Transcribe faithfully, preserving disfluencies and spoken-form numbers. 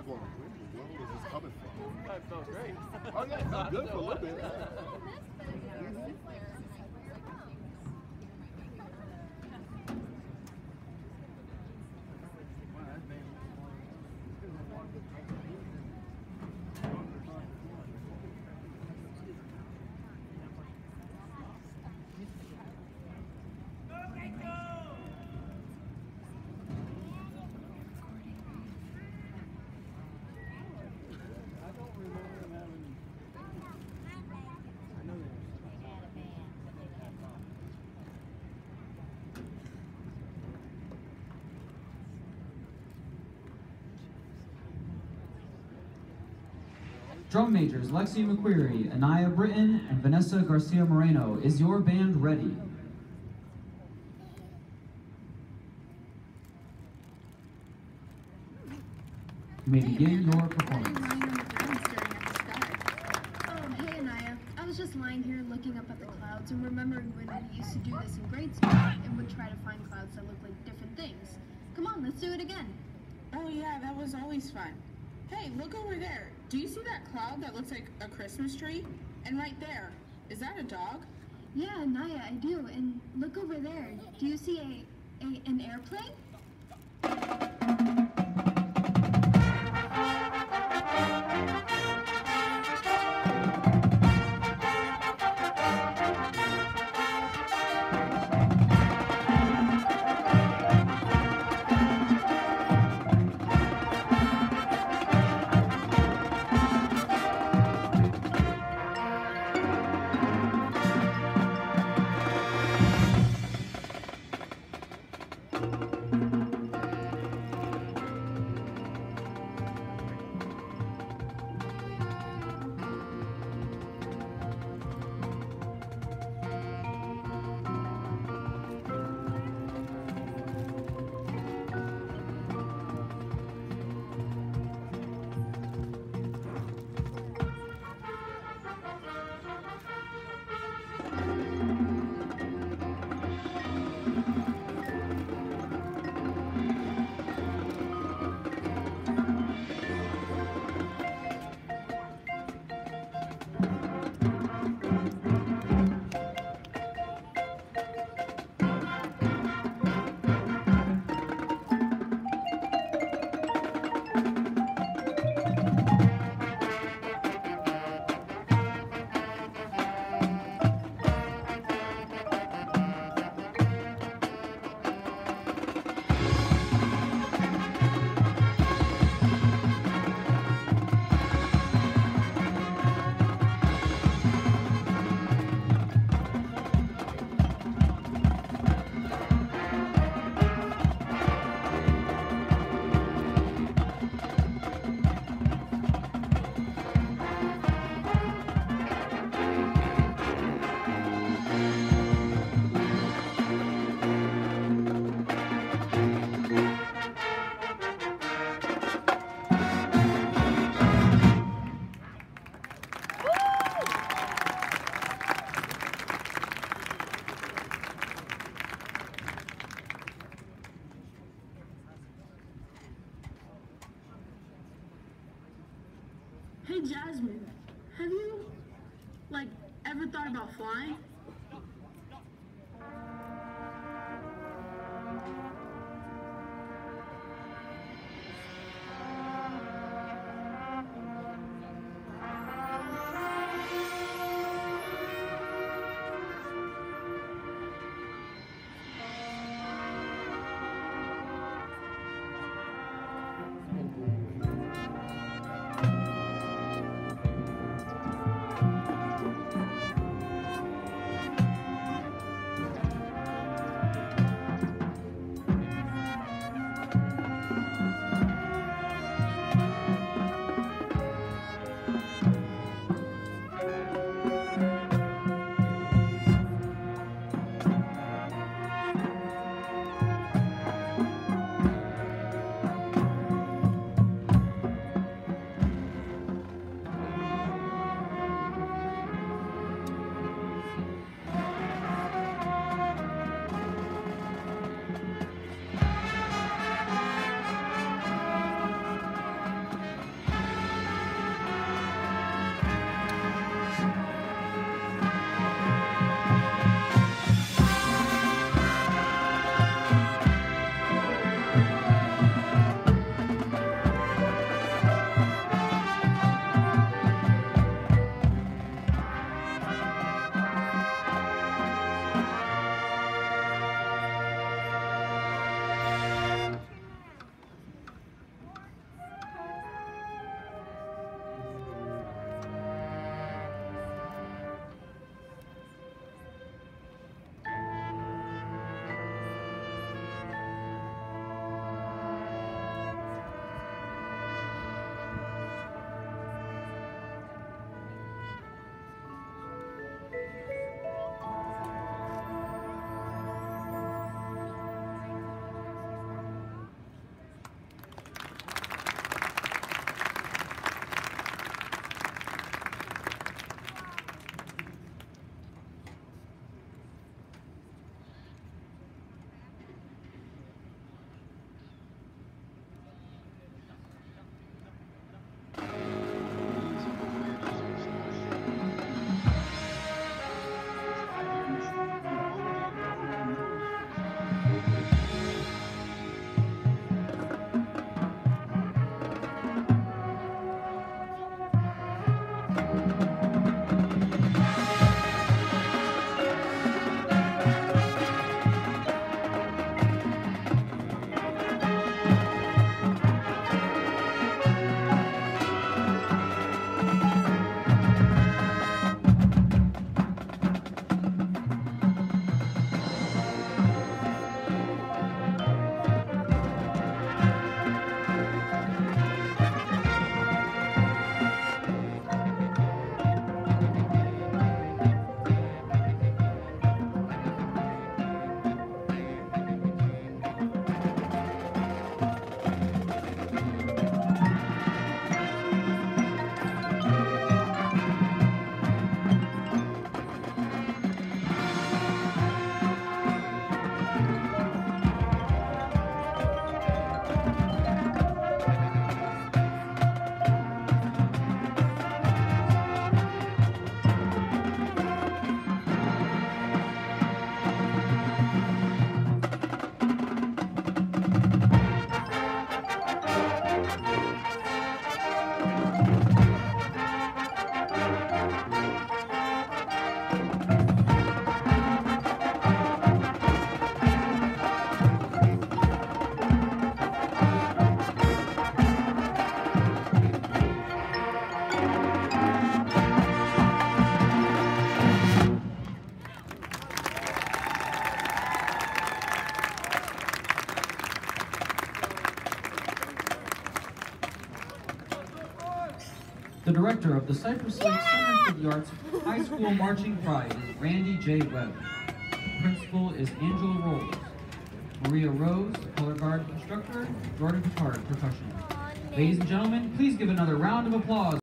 going, where is this coming from? That felt great. Oh yeah, it felt good for a little bit. Drum majors Lexi McQuarrie, Anaya Britton, and Vanessa Garcia Moreno. Is your band ready? You may begin your performance. Oh, hey Anaya. I was just lying here looking up at the clouds and remembering when we used to do this in grade school and would try to find clouds that look like different things. Come on, let's do it again. Oh yeah, that was always fun. Hey, look over there. Do you see that cloud that looks like a Christmas tree? And right there, is that a dog? Yeah, Anaya, I do. And look over there. Do you see a, a an airplane? Hey Jasmine, have you, like, ever thought about flying? The director of the Cypress Lake Center for the Arts High School Marching Pride is Randy J. Webb. Principal is Angela Rolls. Maria Rose, color guard instructor, Jordan Picard, professional. Ladies and gentlemen, please give another round of applause